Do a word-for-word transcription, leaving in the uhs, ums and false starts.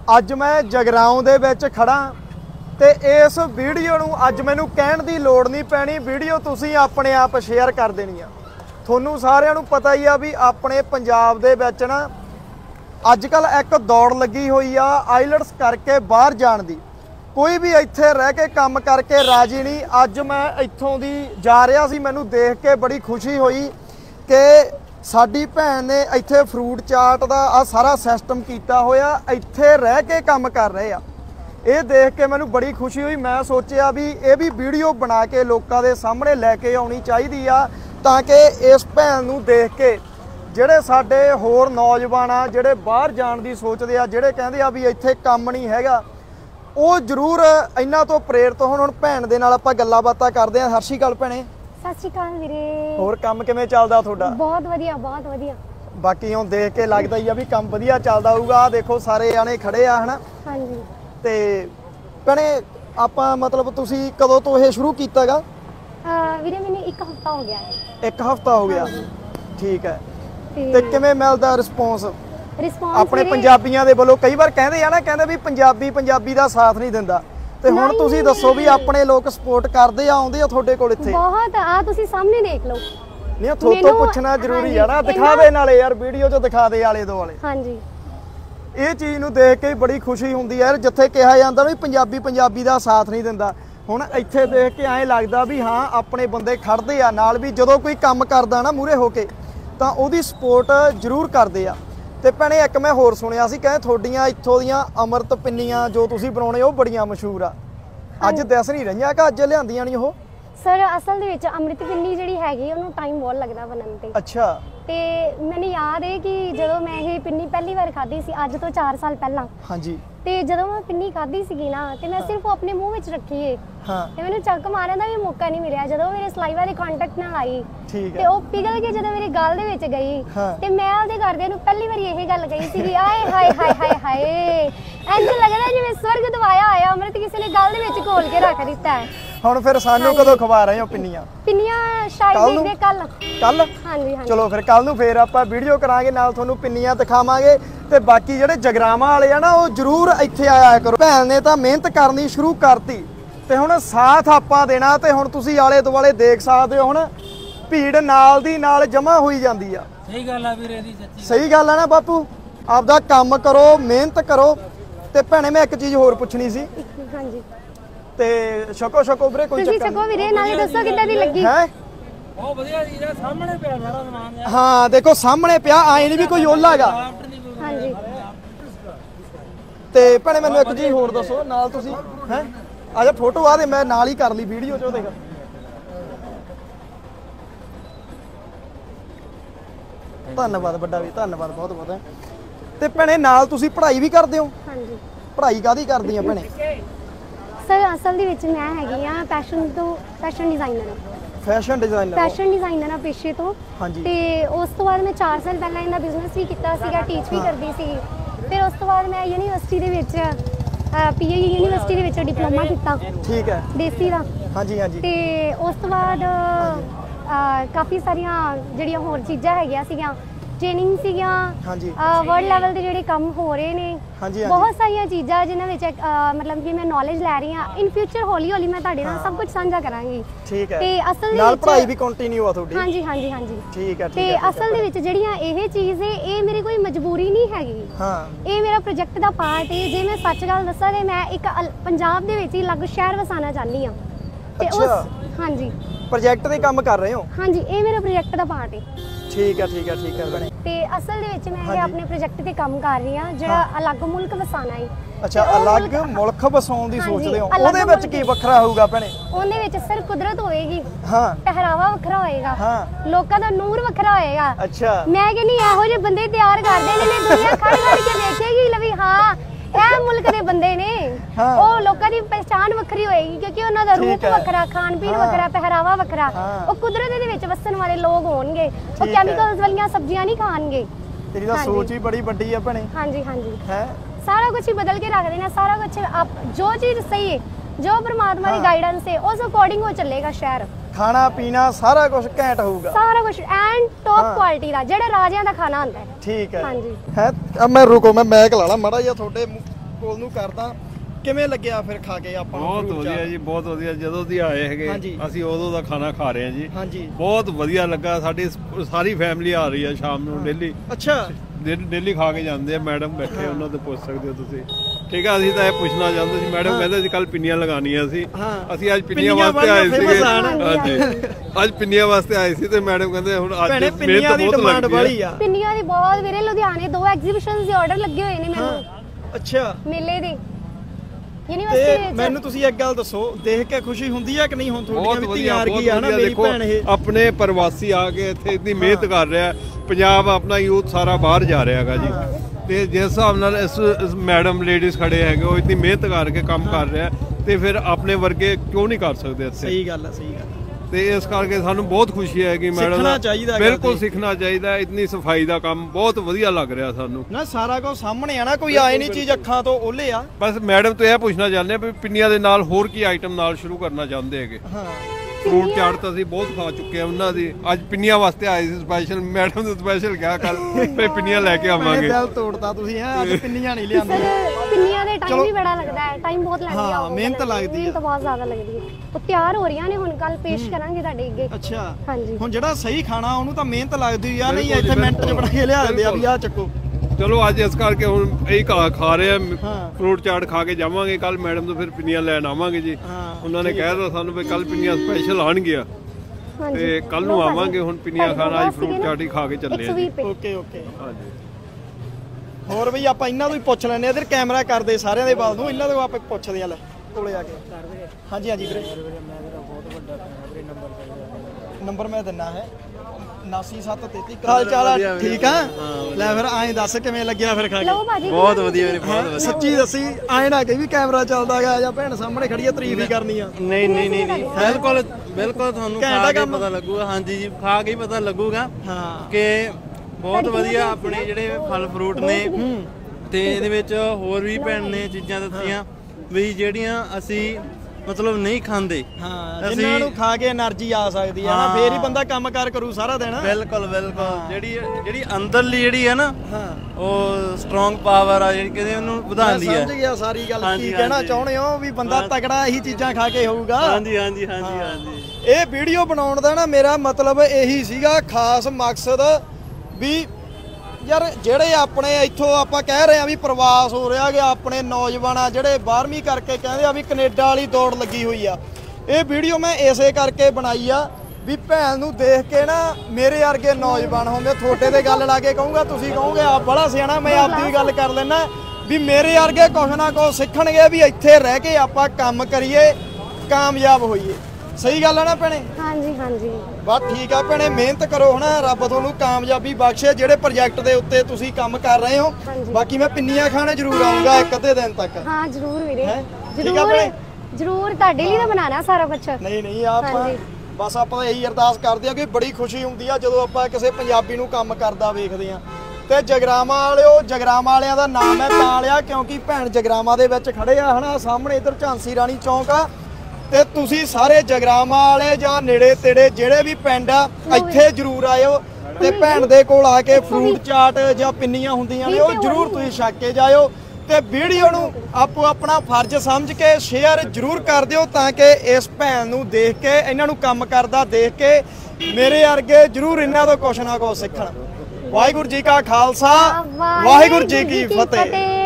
ਅੱਜ मैं जगराओं दे विच खड़ा ते इस वीडियो नूं अज मैनूं कहण दी लोड़ नहीं पैनी, वीडियो तुसीं अपने आप शेयर कर देनी आ। तुहानूं सारिआं नूं पता ही आ भी अपने पंजाब दे विच ना अजकल एक दौड़ लगी हुई आ आईलैट्स करके बाहर जाण दी। कोई भी इत्थे रह के काम करके राजी नहीं। अज मैं इत्थों दी जा रहा सी, मैनूं देख के बड़ी खुशी हुई कि साडी भैन ने इत्थे फ्रूट चाट दा आ सारा सिस्टम कीता होया, इत्थे रह के काम कर रहे आ। ये देख के मैनूं बड़ी खुशी हुई। मैं सोचिया भी ये भी वीडियो बना के लोकां दे सामने लैके आउणी चाहीदी आ, ताकि इस भैन नूं देख के ਜਿਹੜੇ ਸਾਡੇ ਹੋਰ नौजवान आ ਜਿਹੜੇ ਬਾਹਰ ਜਾਣ ਦੀ ਸੋਚਦੇ ਆ, ਜਿਹੜੇ ਕਹਿੰਦੇ ਆ ਵੀ ਇੱਥੇ ਕੰਮ ਨਹੀਂ ਹੈਗਾ, ਉਹ ਜ਼ਰੂਰ ਇਹਨਾਂ ਤੋਂ ਪ੍ਰੇਰਿਤ ਹੋਣ। ਹੁਣ ਭੈਣ ਦੇ ਨਾਲ ਆਪਾਂ ਗੱਲਾਂ ਬਾਤਾਂ ਕਰਦੇ ਆ। ਸਤਿ ਸ਼੍ਰੀ ਅਕਾਲ ਭੈਣੇ। ਸਤਿ ਸ਼੍ਰੀ ਅਕਾਲ ਵੀਰੇ। ਹੋਰ ਕੰਮ ਕਿਵੇਂ ਚੱਲਦਾ ਤੁਹਾਡਾ? ਬਹੁਤ ਵਧੀਆ, ਬਹੁਤ ਵਧੀਆ। ਬਾਕੀ ਹੁਣ ਦੇਖ ਕੇ ਲੱਗਦਾ ਹੀ ਆ ਵੀ ਕੰਮ ਵਧੀਆ ਚੱਲਦਾ ਹੋਊਗਾ। ਆ ਦੇਖੋ ਸਾਰੇ ਜਾਣੇ ਖੜੇ ਆ ਹਨਾ। ਹਾਂਜੀ। ਤੇ ਭੈਣੇ ਆਪਾਂ ਮਤਲਬ ਤੁਸੀਂ ਕਦੋਂ ਤੋਂ ਇਹ ਸ਼ੁਰੂ ਕੀਤਾਗਾ? ਵੀਰੇ ਮੈਨੂੰ ਇੱਕ ਹਫ਼ਤਾ ਹੋ ਗਿਆ ਹੈ। ਇੱਕ ਹਫ਼ਤਾ ਹੋ ਗਿਆ, ਠੀਕ ਹੈ। ਤੇ ਕਿਵੇਂ ਮਿਲਦਾ ਰਿਸਪੌਂਸ ਰਿਸਪੌਂਸ ਆਪਣੇ ਪੰਜਾਬੀਆਂ ਦੇ ਵੱਲੋਂ? ਕਈ ਵਾਰ ਕਹਿੰਦੇ ਆ ਨਾ, ਕਹਿੰਦੇ ਵੀ ਪੰਜਾਬੀ ਪੰਜਾਬੀ ਦਾ ਸਾਥ ਨਹੀਂ ਦਿੰਦਾ, ਤੇ ਹੁਣ ਤੁਸੀਂ ਦੱਸੋ ਵੀ ਆਪਣੇ ਲੋਕ ਸਪੋਰਟ ਕਰਦੇ ਆ, ਆਉਂਦੇ ਆ ਤੁਹਾਡੇ ਕੋਲ ਇੱਥੇ? ਬਹੁਤ ਆ, ਤੁਸੀਂ ਸਾਹਮਣੇ ਦੇਖ ਲਓ। ਨਹੀਂ ਤੁਹਾਤੋਂ ਪੁੱਛਣਾ ਜ਼ਰੂਰੀ ਆ ਨਾ, ਦਿਖਾ ਦੇ ਨਾਲੇ ਯਾਰ, ਵੀਡੀਓ 'ਚ ਦਿਖਾ ਦੇ ਆਲੇ ਦੁਆਲੇ। ਹਾਂਜੀ। ਇਹ ਚੀਜ਼ ਨੂੰ ਦੇਖ ਕੇ ਬੜੀ ਖੁਸ਼ੀ ਹੁੰਦੀ ਹੈ। ਜਿੱਥੇ ਕਿਹਾ ਜਾਂਦਾ ਵੀ ਪੰਜਾਬੀ ਪੰਜਾਬੀ ਦਾ ਸਾਥ ਨਹੀਂ ਦਿੰਦਾ, ਹੁਣ ਇੱਥੇ ਦੇਖ ਕੇ ਐਂ ਲੱਗਦਾ ਵੀ ਹਾਂ ਆਪਣੇ ਬੰਦੇ ਖੜਦੇ ਆ ਨਾਲ। ਵੀ ਜਦੋਂ ਕੋਈ ਕੰਮ ਕਰਦਾ ਨਾ ਮੂਹਰੇ ਹੋ ਕੇ ਤਾਂ ਉਹਦੀ ਸਪੋਰਟ ਜ਼ਰੂਰ ਕਰਦੇ ਆ। ਤੇ ਭੈਣੇ ਇੱਕ ਮੈਂ ਹੋਰ ਸੁਣਿਆ ਸੀ, ਕਹਿੰਦੇ ਤੁਹਾਡੀਆਂ ਇੱਥੋਂ ਦੀਆਂ ਅੰਮ੍ਰਿਤ ਪਿੰਨੀਆਂ ਜੋ ਤੁਸੀਂ ਬਣਾਉਣੇ ਉਹ ਬੜੀਆਂ ਮਸ਼ਹੂਰ ਆ। ਅੱਜ ਦੱਸ ਨਹੀਂ ਰਹੀਆਂ ਕਿ ਅੱਜ ਲਿਆਂਦੀਆਂ ਨਹੀਂ ਉਹ? ਸਰ ਅਸਲ ਦੇ ਵਿੱਚ ਅੰਮ੍ਰਿਤ ਪਿੰਨੀ ਜਿਹੜੀ ਹੈਗੀ ਉਹਨੂੰ ਟਾਈਮ ਬਹੁਤ ਲੱਗਦਾ ਬਣਨ ਤੇ। ਅੱਛਾ। ਤੇ ਮੈਨੂੰ ਯਾਦ ਹੈ ਕਿ ਜਦੋਂ ਮੈਂ ਇਹ ਪਿੰਨੀ ਪਹਿਲੀ ਵਾਰ ਖਾਧੀ ਸੀ ਅੱਜ ਤੋਂ ਚਾਰ ਸਾਲ ਪਹਿਲਾਂ। ਹਾਂਜੀ। ਤੇ ਜਦੋਂ ਮੈਂ ਪਿੰਨੀ ਖਾਧੀ ਸੀਗੀ ਨਾ ਤੇ ਮੈਂ ਸਿਰਫ ਆਪਣੇ ਮੂੰਹ ਵਿੱਚ ਰੱਖੀ ਏ। ਹਾਂ। ਤੇ ਮੈਨੂੰ ਚੱਕ ਮਾਰਨ ਦਾ ਵੀ ਮੌਕਾ ਨਹੀਂ ਮਿਲਿਆ। ਜਦੋਂ ਮੇਰੇ ਸਲਾਈਵਾ ਦੇ ਕੰਟੈਕਟ ਨਾਲ ਆਈ ਠੀਕ ਹੈ, ਤੇ ਉਹ ਪਿਘਲ ਕੇ ਜਦੋਂ ਮੇਰੇ ਗਲ ਦੇ ਵਿੱਚ ਗਈ ਤੇ ਮੈਂ ਉਹਦੇ ਘਰਦਿਆਂ ਨੂੰ ਪਹਿਲੀ ਵਾਰੀ ਇਹ ਗੱਲ ਕਹੀ ਸੀਗੀ, ਆਏ ਹਾਏ ਹਾਏ ਹਾਏ ਹਾਏ, ਇੰਜ ਲੱਗਦਾ ਜਿਵੇਂ ਸਵਰਗ ਦਵਾਇਆ ਆਇਆ ਅੰਮ੍ਰਿਤ ਕਿਸੇ ਨੇ ਗਲ ਦੇ ਵਿੱਚ ਘੋਲ ਕੇ ਰੱਖ ਦਿੱਤਾ ਹੈ। ਹੁਣ ਫਿਰ ਸਾਨੂੰ ਕਦੋਂ ਖਵਾ ਰਹੇ ਹੋ ਪਿੰਨੀਆਂ? ਪਿੰਨੀਆਂ ਸ਼ਾਇਦ ਦੇਖਦੇ ਕੱਲ। ਕੱਲ? ਹਾਂਜੀ ਹਾਂਜੀ। ਚਲੋ ਫਿਰ ਕੱਲ ਨੂੰ ਫੇਰ ਆਪਾਂ ਵੀਡੀਓ ਕਰਾਂਗੇ, ਨਾਲ ਤੁਹਾਨੂੰ ਪਿੰਨੀਆਂ ਦਿਖਾਵਾਂਗੇ। ਤੇ ਬਾਕੀ ਜਿਹੜੇ ਜਗਰਾਵਾਂ ਵਾਲੇ ਆ ਨਾ ਉਹ ਜ਼ਰੂਰ ਇੱਥੇ ਆਇਆ ਕਰੋ। ਭੈਣ ਨੇ ਤਾਂ ਮਿਹਨਤ ਕਰਨੀ ਸ਼ੁਰੂ ਕਰਤੀ ਤੇ ਹੁਣ ਸਾਥ ਆਪਾਂ ਦੇਣਾ। ਤੇ ਹੁਣ ਤੁਸੀਂ ਆਲੇ ਦੁਆਲੇ ਦੇਖ ਸਕਦੇ ਹੋ, ਹੁਣ ਭੀੜ ਨਾਲ ਦੀ ਨਾਲ ਜਮਾ ਹੋਈ ਜਾਂਦੀ ਆ। ਸਹੀ ਗੱਲ ਆ ਵੀਰੇ ਦੀ, ਸੱਚੀ ਸਹੀ ਗੱਲ ਆ ਨਾ ਬਾਪੂ। ਆਪਦਾ ਕੰਮ ਕਰੋ, ਮਿਹਨਤ ਕਰੋ। ਤੇ ਭੈਣੇ ਮੈਂ ਇੱਕ ਚੀਜ਼ ਹੋਰ ਪੁੱਛਣੀ ਸੀ। ਹਾਂਜੀ। ਤੇ ਛਕੋ ਛਕੋ ਵੀਰੇ, ਕੋਈ ਚੱਕਰ ਨਹੀਂ। ਛਕੋ ਵੀਰੇ, ਨਾਲੇ ਦੱਸੋ ਕਿੱਦਾਂ ਦੀ ਲੱਗੀ? ਹੈ ਬਹੁਤ ਵਧੀਆ ਜੀ, ਜਿਹੜਾ ਸਾਹਮਣੇ ਪਿਆ ਸਾਰਾ ਸਮਾਨ। ਹਾਂ ਦੇਖੋ ਸਾਹਮਣੇ ਪਿਆ, ਆਏ ਨਹੀਂ ਵੀ ਕੋਈ ਓਲਾ ਹੈਗਾ। ਹਾਂਜੀ। ਤੇ ਭੈਣੇ ਮੈਨੂੰ ਇੱਕ ਚੀਜ਼ ਹੋਰ ਦੱਸੋ ਨਾਲ ਤੁਸੀਂ, ਹੈ ਆ ਜਾ ਫੋਟੋ ਆ ਦੇ, ਮੈਂ ਨਾਲ ਹੀ ਕਰ ਲਈ ਵੀਡੀਓ 'ਚ। ਉਹ ਦੇਖ ਧੰਨਵਾਦ ਵੱਡਾ ਵੀ, ਧੰਨਵਾਦ ਬਹੁਤ ਬਹੁਤ। ਤੇ ਭੈਣੇ ਨਾਲ ਤੁਸੀਂ ਪੜ੍ਹਾਈ ਵੀ ਕਰਦੇ ਹੋ? ਹਾਂਜੀ। ਪੜ੍ਹਾਈ ਕਾਹਦੀ ਕਰਦੀ ਆ ਭੈਣੇ? ਸਰ ਅਸਲ ਦੇ ਵਿੱਚ ਮੈਂ ਹੈਗੀ ਆ ਫੈਸ਼ਨ ਤੋਂ fashion designer. Fashion designer? Fashion designer ਆ ਪੇਸ਼ੇ ਤੋਂ। ਹਾਂਜੀ। ਤੇ ਉਸ ਤੋਂ ਬਾਅਦ ਮੈਂ ਚਾਰ ਸਾਲ ਪਹਿਲਾਂ ਇਹਦਾ ਬਿਜ਼ਨਸ ਵੀ ਕੀਤਾ ਸੀਗਾ, ਟੀਚ ਵੀ ਕਰਦੀ ਸੀ। ਫਿਰ ਉਸ ਤੋਂ ਬਾਅਦ ਮੈਂ ਯੂਨੀਵਰਸਿਟੀ ਦੇ ਵਿੱਚ ਪੀਏ ਯੂਨੀਵਰਸਿਟੀ ਦੇ ਵਿੱਚ ਡਿਪਲੋਮਾ ਕੀਤਾ। ਠੀਕ ਹੈ। ਦੇਸੀ ਦਾ। ਹਾਂਜੀ ਹਾਂਜੀ। ਤੇ ਉਸ ਤੋਂ ਬਾਅਦ ਕਾਫੀ ਸਾਰੀਆਂ ਜਿਹੜੀਆਂ ਹੋਰ ਚੀਜ਼ਾਂ ਹੈਗੀਆਂ ਸੀਗੀਆਂ, ਟ੍ਰੇਨਿੰਗ ਸੀਗੀਆਂ, ਵਰਲਡ ਲੈਵਲ ਦੇ ਜਿਹੜੇ ਕੰਮ ਹੋ ਰਹੇ ਨੇ, ਬਹੁਤ ਸਾਰੀਆਂ ਚੀਜ਼ਾਂ ਜਿਨ੍ਹਾਂ ਵਿੱਚ ਮਤਲਬ ਕਿ ਮੈਂ ਨੌਲੇਜ ਲੈ ਰਹੀ ਹਾਂ। ਇਨ ਫਿਊਚਰ ਹੌਲੀ ਹੌਲੀ ਮੈਂ ਤੁਹਾਡੇ ਨਾਲ ਸਭ ਕੁਝ ਸਾਂਝਾ ਕਰਾਂਗੀ। ਠੀਕ ਹੈ। ਤੇ ਅਸਲ ਦੇ ਨਾਲ ਪੜ੍ਹਾਈ ਵੀ ਕੰਟੀਨਿਊ ਆ ਤੁਹਾਡੀ? ਹਾਂਜੀ ਹਾਂਜੀ ਹਾਂਜੀ। ਠੀਕ ਹੈ। ਤੇ ਅਸਲ ਦੇ ਵਿੱਚ ਜਿਹੜੀਆਂ ਇਹ ਚੀਜ਼ ਹੈ ਇਹ ਮੇਰੀ ਕੋਈ ਮਜਬੂਰੀ ਨਹੀਂ ਹੈਗੀ। ਹਾਂ। ਇਹ ਮੇਰਾ ਪ੍ਰੋਜੈਕਟ ਦਾ ਪਾਰਟ ਹੈ। ਜੇ ਮੈਂ ਸੱਚ ਗੱਲ ਦੱਸਾਂ ਤੇ ਮੈਂ ਇੱਕ ਪੰਜਾਬ ਦੇ ਵਿੱਚ ਹੀ ਅਲੱਗ ਸ਼ਹਿਰ ਵਸਾਉਣਾ ਚਾਹੁੰਦੀ ਹਾਂ। ਤੇ ਉਸ ਹਾਂਜੀ ਪ੍ਰੋਜੈਕਟ ਦੇ ਕੰਮ ਕਰ ਰਹੇ ਹੋ? ਹਾਂਜੀ, ਇਹ ਮੇਰਾ ਪ੍ਰੋਜੈਕਟ ਦਾ ਪਾਰਟ ਹੈ। ਠੀਕ ਹੈ ਠੀਕ ਹੈ ਠੀਕ ਹੈ ਭੈਣੇ। ਤੇ ਅਸਲ ਦੇ ਵਿੱਚ ਮੈਂ ਆਪਣੇ ਪ੍ਰੋਜੈਕਟ ਤੇ ਕੰਮ ਕਰ ਰਹੀ ਹਾਂ ਜਿਹੜਾ ਅਲੱਗ ਮੁਲਕ ਵਸਾਣਾ ਹੈ। ਅੱਛਾ, ਅਲੱਗ ਮੁਲਕ ਵਸਾਉਣ ਦੀ ਸੋਚਦੇ ਹੋ? ਉਹਦੇ ਵਿੱਚ ਕੀ ਵੱਖਰਾ ਹੋਊਗਾ ਭੈਣੇ? ਉਹਦੇ ਵਿੱਚ ਸਰ ਕੁਦਰਤ ਹੋਏਗੀ। ਹਾਂ। ਪਹਿਰਾਵਾ ਵੱਖਰਾ ਹੋਏਗਾ। ਹਾਂ। ਲੋਕਾਂ ਦਾ ਨੂਰ ਵੱਖਰਾ ਹੋਏਗਾ। ਅੱਛਾ। ਮੈਂ ਕਹਿੰਦੀ ਇਹੋ ਜਿਹੇ ਬੰਦੇ ਤਿਆਰ ਕਰਦੇ ਨੇ ਦੁਨੀਆ ਖੜ ਖੜ ਕੇ ਦੇਖੇਗੀ ਲਵੀ ਹਾਂ ਇਹ ਮੁਲਕ ਦੇ ਬੰਦੇ ਨੇ। ਉਹ ਲੋਕਾਂ ਦੀ ਪਹਿਚਾਣ ਵੱਖਰੀ ਹੋਏਗੀ ਕਿਉਂਕਿ ਉਹਨਾਂ ਦਾ ਰੂਪ ਵੱਖਰਾ, ਖਾਣ ਪੀਣ ਵੱਖਰਾ, ਪਹਿਰਾਵਾ ਵੱਖਰਾ। ਉਹ ਕੁਦਰਤ ਦੇ ਵਿੱਚ ਵਸਣ ਵਾਲੇ ਲੋਕ ਹੋਣਗੇ, ਉਹ ਕੈਮੀਕਲਸ ਵਾਲੀਆਂ ਸਬਜ਼ੀਆਂ ਨਹੀਂ ਖਾਣਗੇ। ਤੇਰੀ ਤਾਂ ਸੋਚ ਹੀ ਬੜੀ ਵੱਡੀ ਆ ਭੈਣੇ। ਹਾਂਜੀ ਹਾਂਜੀ। ਹੈ ਸਾਰਾ ਕੁਝ ਹੀ ਬਦਲ ਕੇ ਰੱਖ ਦੇਣਾ। ਸਾਰਾ ਕੁਝ ਜੋ ਚੀਜ਼ ਸਹੀ ਹੈ, ਜੋ ਪਰਮਾਤਮਾ ਦੀ ਗਾਈਡੈਂਸ ਹੈ ਉਸ ਅਕੋਰਡਿੰਗ ਉਹ ਚੱਲੇਗਾ ਸ਼ਹਿਰ। ਖਾਣਾ ਪੀਣਾ ਸਾਰਾ ਕੁਝ ਘੈਂਟ ਹੋਊਗਾ। ਸਾਰਾ ਕੁਝ ਐਂਡ ਟੌਪ ਕੁਆਲਿਟੀ ਦਾ ਜਿਹੜਾ ਰਾਜਿਆਂ ਦਾ ਖਾਣਾ ਹੁੰਦਾ ਹੈ। ਠੀਕ ਹੈ। ਹਾਂਜੀ। ਹੈ ਮੈਂ ਰੁਕੋ, ਮੈਂ ਮੈਕ ਲਾ ਲਾ ਮਾੜਾ ਜਿਹਾ ਤੁਹਾਡੇ ਕੋਲ ਨੂੰ ਕਰਦਾ, ਕਿਵੇਂ ਲੱਗਿਆ ਫਿਰ ਖਾ ਕੇ ਆਪਾਂ ਨੂੰ? ਬਹੁਤ ਵਧੀਆ ਜੀ, ਬਹੁਤ ਵਧੀਆ। ਜਦੋਂ ਦੀ ਆਏ ਹੈਗੇ ਅਸੀਂ ਉਦੋਂ ਦਾ ਖਾਣਾ ਖਾ ਰਹੇ ਹਾਂ ਜੀ। ਹਾਂਜੀ, ਬਹੁਤ ਵਧੀਆ ਲੱਗਾ। ਸਾਡੀ ਸਾਰੀ ਫੈਮਿਲੀ ਆ ਰਹੀ ਹੈ ਸ਼ਾਮ ਨੂੰ ਡੇਲੀ। ਅੱਛਾ, ਡੇਲੀ ਖਾ ਕੇ ਜਾਂਦੇ ਆ। ਮੈਡਮ ਬੈਠੇ ਉਹਨਾਂ ਤੋਂ ਪੁੱਛ ਸਕਦੇ ਹੋ ਤੁਸੀਂ। ਠੀਕ ਆ, ਅਸੀਂ ਤਾਂ ਇਹ ਪੁੱਛਣਾ ਚਾਹੁੰਦੇ ਸੀ। ਮੈਡਮ ਕਹਿੰਦੇ ਸੀ ਕੱਲ ਪਿੰਨੀਆਂ ਲਗਾਉਣੀਆਂ ਸੀ, ਅਸੀਂ ਅੱਜ ਪਿੰਨੀਆਂ ਵਾਸਤੇ ਆਏ ਸੀਗੇ। ਹਾਂਜੀ, ਅੱਜ ਪਿੰਨੀਆਂ ਵਾਸਤੇ ਆਏ ਸੀ ਤੇ ਮੈਡਮ ਕਹਿੰਦੇ ਹੁਣ ਅੱਜ ਪਿੰਨੀਆਂ ਦੀ ਡਿਮਾਂਡ ਬੜੀ ਆ। ਪਿੰਨੀਆਂ ਦੀ ਬਹੁਤ ਵੀਰੇ, ਲੁਧਿਆਣੇ ਦੋ ਐਗਜ਼ੀਬਿਸ਼ਨਸ ਦੇ ਆਰਡਰ ਲੱਗੇ ਹੋਏ ਨੇ ਮੈਨੂੰ। ਅੱਛਾ, ਮੇਲੇ ਦੇ ਤੇ ਮੈਨੂੰ ਤੁਸੀਂ ਇੱਕ ਗੱਲ ਦੱਸੋ, ਦੇਖ ਕੇ ਖੁਸ਼ੀ ਹੁੰਦੀ ਆ ਕਿ ਨਹੀਂ? ਹੁਣ ਤੁਹਾਡੀਆਂ ਵੀ ਧੀਆਂ ਵਰਗੀ ਆ ਨਾ ਮੇਰੀ ਭੈਣ। ਇਹ ਆਪਣੇ ਪ੍ਰਵਾਸੀ ਆ ਕੇ ਇੱਥੇ ਇੰਨੀ ਮਿਹਨਤ ਕਰ ਰਿਹਾ। ਪੰਜਾਬ ਆਪਣਾ ਯੂਥ ਸਾਰਾ ਬਾਹਰ ਜਾ ਰਿਹਾ ਹੈਗਾ ਜੀ, ਤੇ ਜਿਸ ਹਿਸਾਬ ਨਾਲ ਇਸ ਮੈਡਮ ਲੇਡੀਜ਼ ਖੜੇ ਹੈਗੇ ਉਹ ਇੰਨੀ ਮਿਹਨਤ ਕਰਕੇ ਕੰਮ ਕਰ ਰਿਹਾ, ਤੇ ਫਿਰ ਆਪਣੇ ਵਰਗੇ ਕਿਉਂ ਨਹੀਂ ਕਰ ਸਕਦੇ ਇੱਥੇ? ਸਹੀ ਗੱਲ ਹੈ, ਸਹੀ ਗੱਲ। ਤੇ ਇਸ ਕਰਕੇ ਸਾਨੂੰ ਬਹੁਤ ਖੁਸ਼ੀ ਹੈ ਕਿ ਮੈਡਮ ਸਿੱਖਣਾ ਚਾਹੀਦਾ, ਬਿਲਕੁਲ ਸਿੱਖਣਾ ਚਾਹੀਦਾ। ਇਤਨੀ ਸਫਾਈ ਦਾ ਕੰਮ ਬਹੁਤ ਵਧੀਆ ਲੱਗ ਰਿਹਾ ਸਾਨੂੰ ਨਾ। ਸਾਰਾ ਕੁਝ ਸਾਹਮਣੇ ਆ ਨਾ, ਕੋਈ ਆਏ ਨਹੀਂ ਚੀਜ਼ ਅੱਖਾਂ ਤੋਂ ਓਲੇ ਆ। ਬਸ ਮੈਡਮ ਤੋਂ ਇਹ ਪੁੱਛਣਾ ਚਾਹੁੰਦੇ ਆ ਵੀ ਪਿੰਨੀਆਂ ਦੇ ਨਾਲ ਹੋਰ ਕੀ ਆਈਟਮ ਨਾਲ ਸ਼ੁਰੂ ਕਰਨਾ ਚਾਹੁੰਦੇ ਹੈਗੇ? ਹਾਂ, ਫਰੂਟ ਚਾਟ ਤਾਂ ਅਸੀਂ ਬਹੁਤ ਖਾ ਚੁੱਕੇ ਆ ਉਹਨਾਂ ਦੀ। ਅੱਜ ਪਿੰਨੀਆਂ ਵਾਸਤੇ ਆਏ ਸੀ ਸਪੈਸ਼ਲ। ਮੈਡਮ ਨੂੰ ਸਪੈਸ਼ਲ ਕਿਹਾ ਕੱਲ ਫੇ ਪਿੰਨੀਆਂ ਲੈ ਕੇ ਆਵਾਂਗੇ। ਦਿਲ ਤੋੜਦਾ ਤੁਸੀਂ ਹੈ, ਅੱਜ ਪਿੰਨੀਆਂ ਨਹੀਂ ਲਿਆਂਦੇ। ਪਿੰਨੀਆਂ ਦੇ ਟਾਈਮ ਵੀ ਬੜਾ ਲੱਗਦਾ ਹੈ, ਟਾਈਮ ਬਹੁਤ ਲੱਗਦਾ ਹੈ। ਹਾਂ, ਮਿਹਨਤ ਲੱਗਦੀ ਹੈ, ਮਿਹਨਤ ਬਹੁਤ ਜ਼ਿਆਦਾ ਲੱਗਦੀ ਹੈ। ਉਹ ਤਿਆਰ ਹੋ ਰਹੀਆਂ ਨੇ, ਹੁਣ ਕੱਲ ਪੇਸ਼ ਕਰਾਂਗੇ ਤੁਹਾਡੇ ਅੱਗੇ। ਅੱਛਾ, ਹਾਂਜੀ। ਹੁਣ ਜਿਹੜਾ ਸਹੀ ਖਾਣਾ ਉਹਨੂੰ ਤਾਂ ਮਿਹਨਤ ਲੱਗਦੀ ਆ, ਨਹੀਂ ਇੱਥੇ ਮਿੰਟ 'ਚ ਬਣਾ ਕੇ ਲਿਆ ਦਿੰਦੇ ਆ ਵੀ ਆਹ ਚੱਕੋ। ਚਲੋ ਅੱਜ ਇਸ ਕਰਕੇ ਹੁਣ ਇਹ ਖਾ ਰਹੇ ਆ, ਫਰੂਟ ਚਾਟ ਖਾ ਕੇ ਜਾਵਾਂਗੇ। ਕੱਲ ਮੈਡਮ ਤੋਂ ਫਿਰ ਪਿੰਨੀਆਂ ਲੈਣ ਆਵਾਂਗੇ ਜੀ। ਉਹਨਾਂ ਨੇ ਕਹਿ ਦਿੱਤਾ ਸਾਨੂੰ ਵੀ ਕੱਲ ਪਿੰਨੀਆਂ ਸਪੈਸ਼ਲ ਆਣਗੀਆਂ, ਤੇ ਕੱਲ ਨੂੰ ਆਵਾਂਗੇ। ਹੁਣ ਪਿੰਨੀਆਂ ਖਾਣਾ, ਅੱਜ ਫਰੂਟ ਚਾਟ ਹੀ ਖਾ ਕੇ ਚੱਲੇ ਆ ਜੀ। Okay okay. ਹਾਂਜੀ, ਹੋਰ ਬਈ ਆਪਾਂ ਇਹਨਾਂ ਤੋਂ ਹੀ ਪੁੱਛ ਲੈਣੇ ਆ। ਇਧਰ ਕੈਮਰਾ ਕਰਦੇ ਸਾਰਿਆਂ ਦੇ ਵੱਲ ਨੂੰ, ਇਹਨਾਂ ਤੋਂ ਆਪਾਂ ਪੁੱਛਦੇ ਆ। ਲੈ ਕੋਲੇ ਆ ਕੇ। ਹਾਂਜੀ ਹਾਂਜੀ ਵੀਰੇ, ਨੰਬਰ ਮੈਂ ਦਿੰਨਾ ਹੈ ਉਨਾਸੀ ਸੱਤ ਤੇਤੀ। ਹਾਲ ਚਾਲ ਠੀਕ ਆ? ਲੈ ਫਿਰ ਐਂ ਦੱਸ ਕਿਵੇਂ ਲੱਗਿਆ ਫਿਰ ਖਾ ਕੇ? ਬਹੁਤ ਵਧੀਆ ਵੀਰੇ, ਬਹੁਤ ਵਧੀਆ। ਸੱਚੀ ਦੱਸੀ, ਐਂ ਨਾ ਕਿ ਵੀ ਕੈਮਰਾ ਚੱਲਦਾ ਗਿਆ ਜਾਂ ਭੈਣ ਸਾਹਮਣੇ ਖੜੀ ਆ ਤਾਰੀਫ ਹੀ ਕਰਨੀ ਆ। ਨਹੀਂ ਨਹੀਂ ਨਹੀਂ ਨਹੀਂ, ਬਿਲਕੁਲ ਬਿਲਕੁਲ ਤੁਹਾਨੂੰ ਖਾ ਕੇ ਪਤਾ ਲੱਗੂਗਾ। ਹਾਂਜੀ ਜੀ, ਖਾ ਕੇ ਹੀ ਪਤਾ ਲੱਗੂਗਾ ਕਿ ਬਹੁਤ ਵਧੀਆ ਆਪਣੇ ਜਿਹੜੇ ਫਲ ਫਰੂਟ ਨੇ। ਤੇ ਇਹਦੇ ਵਿੱਚ ਹੋਰ ਵੀ ਭੈਣ ਨੇ ਚੀਜ਼ਾਂ ਦਿੱਤੀਆਂ ਵੀ ਜਿਹੜੀਆਂ ਅਸੀਂ ਮਤਲਬ ਨਹੀਂ ਖਾਂਦੇ। ਹਾਂ, ਜਿਨ੍ਹਾਂ ਨੂੰ ਖਾ ਕੇ એનર્ਜੀ ਆ ਸਕਦੀ ਆ ਨਾ, ਫੇਰ ਹੀ ਬੰਦਾ ਕੰਮ ਕਾਰ ਕਰੂ ਸਾਰਾ ਦਿਨ। ਬਿਲਕੁਲ ਬਿਲਕੁਲ। ਜਿਹੜੀ ਜਿਹੜੀ ਅੰਦਰਲੀ ਜਿਹੜੀ ਹੈ ਨਾ, ਉਹ ਸਟਰੋਂਗ ਪਾਵਰ ਆ ਜਿਹੜੀ ਕਿਤੇ ਉਹਨੂੰ ਵਧਾਉਂਦੀ ਹੈ। ਸਮਝ ਗਿਆ ਸਾਰੀ ਗੱਲ ਕੀ ਕਹਿਣਾ ਚਾਹੁੰਦੇ ਹੋ, ਵੀ ਬੰਦਾ ਤਗੜਾ ਇਹੀ ਚੀਜ਼ਾਂ ਖਾ ਕੇ ਹੋਊਗਾ। ਹਾਂਜੀ ਹਾਂਜੀ ਹਾਂਜੀ ਹਾਂਜੀ। ਇਹ ਵੀਡੀਓ ਬਣਾਉਣ ਦਾ ਨਾ ਮੇਰਾ ਮਤਲਬ ਇਹੀ ਸੀਗਾ, ਖਾਸ ਮਕਸਦ ਵੀ ਯਾਰ ਜਿਹੜੇ ਆਪਣੇ ਇੱਥੋਂ ਆਪਾਂ ਕਹਿ ਰਹੇ ਆ ਵੀ ਪ੍ਰਵਾਸ ਹੋ ਰਿਹਾ ਕਿ ਆਪਣੇ ਨੌਜਵਾਨ ਆ ਜਿਹੜੇ ਬਾਰ੍ਹਵੀਂ ਕਰਕੇ ਕਹਿੰਦੇ ਆ ਵੀ ਕੈਨੇਡਾ ਵਾਲੀ ਦੌੜ ਲੱਗੀ ਹੋਈ ਆ। ਇਹ ਵੀਡੀਓ ਮੈਂ ਇਸੇ ਕਰਕੇ ਬਣਾਈ ਆ ਵੀ ਭੈਣ ਨੂੰ ਦੇਖ ਕੇ ਨਾ ਮੇਰੇ ਵਰਗੇ ਨੌਜਵਾਨ ਹੁੰਦੇ, ਤੁਹਾਡੇ ਤੇ ਗੱਲ ਲਾ ਕੇ ਕਹੂੰਗਾ, ਤੁਸੀਂ ਕਹੋਗੇ ਆਪ ਬੜਾ ਸਿਆਣਾ, ਮੈਂ ਆਪਦੀ ਗੱਲ ਕਰ ਲੈਣਾ ਵੀ ਮੇਰੇ ਵਰਗੇ ਕੁਛ ਨਾ ਕੁਛ ਸਿੱਖਣਗੇ ਵੀ ਇੱਥੇ ਰਹਿ ਕੇ ਆਪਾਂ ਕੰਮ ਕਰੀਏ, ਕਾਮਯਾਬ ਹੋਈਏ। ਸਹੀ ਗੱਲ ਆ ਨਾ ਭੈਣੇ? ਹਾਂਜੀ ਹਾਂਜੀ, ਬਸ ਠੀਕ ਆ ਭੈਣੇ, ਮਿਹਨਤ ਕਰੋ ਹਨਾ, ਰੱਬ ਤੁਹਾਨੂੰ ਕਾਮਯਾਬੀ ਬਖਸ਼ੇ ਜਿਹੜੇ ਪ੍ਰੋਜੈਕਟ ਦੇ ਉੱਤੇ ਤੁਸੀਂ ਕੰਮ ਕਰ ਰਹੇ ਹੋ। ਬਾਕੀ ਮੈਂ ਪਿੰਨੀਆਂ ਖਾਣੇ ਜ਼ਰੂਰ ਆਉਂਗਾ ਇੱਕ ਅੱਧੇ ਦਿਨ ਤੱਕ। ਹਾਂ ਜ਼ਰੂਰ ਵੀਰੇ, ਜ਼ਰੂਰ ਜ਼ਰੂਰ ਤੁਹਾਡੇ ਲਈ ਤਾਂ ਬਣਾਣਾ ਸਾਰਾ ਕੁਝ। ਨਹੀਂ ਨਹੀਂ, ਆਪਾਂ ਬਸ ਆਪਾਂ ਇਹੀ ਅਰਦਾਸ ਕਰਦੇ ਆ ਕਿ ਬੜੀ ਖੁਸ਼ੀ ਹੁੰਦੀ ਆ ਜਦੋਂ ਆਪਾਂ ਕਿਸੇ ਪੰਜਾਬੀ ਨੂੰ ਕੰਮ ਕਰਦਾ ਵੇਖਦੇ ਆ। ਤੇ ਜਗਰਾਵਾਂ ਵਾਲਿਓ, ਜਗਰਾਵਾਂ ਵਾਲਿਆਂ ਦਾ ਨਾਮ ਹੈ ਤਾਂ ਲਿਆ ਕਿਉਂਕਿ ਭੈਣ ਜਗਰਾਵਾਂ ਦੇ ਵਿੱਚ ਖੜੇ ਆ ਹਨਾ। ਸਾਹਮਣੇ ਇੱਧਰ ਝਾਂਸੀ ਰਾਣੀ ਚੌਂਕ ਆ, ਤੇ ਤੁਸੀਂ ਸਾਰੇ ਜਗਰਾਵਾਂ ਵਾਲੇ ਜਾਂ ਨੇੜੇ ਤੇੜੇ ਜਿਹੜੇ ਵੀ ਪਿੰਡ ਆ ਇੱਥੇ ਜ਼ਰੂਰ ਆਇਓ, ਤੇ ਭੈਣ ਦੇ ਕੋਲ ਆ ਕੇ ਫਰੂਟ ਚਾਟ ਜਾਂ ਪਿੰਨੀਆਂ ਹੁੰਦੀਆਂ ਨੇ ਉਹ ਜ਼ਰੂਰ ਤੁਸੀਂ ਛਕ ਕੇ ਜਾਇਓ। ਤੇ ਵੀਡੀਓ ਨੂੰ ਆਪੋ ਆਪਣਾ ਫਰਜ਼ ਸਮਝ ਕੇ ਸ਼ੇਅਰ ਜ਼ਰੂਰ ਕਰ ਦਿਓ ਤਾਂ ਕਿ ਇਸ ਭੈਣ ਨੂੰ ਦੇਖ ਕੇ, ਇਹਨਾਂ ਨੂੰ ਕੰਮ ਕਰਦਾ ਦੇਖ ਕੇ ਮੇਰੇ ਵਰਗੇ ਜ਼ਰੂਰ ਇਹਨਾਂ ਤੋਂ ਕੁਛ ਨਾ ਕੁਛ ਸਿੱਖਣ। ਵਾਹਿਗੁਰੂ ਜੀ ਕਾ ਖਾਲਸਾ, ਵਾਹਿਗੁਰੂ ਜੀ ਕੀ ਫਤਿਹ।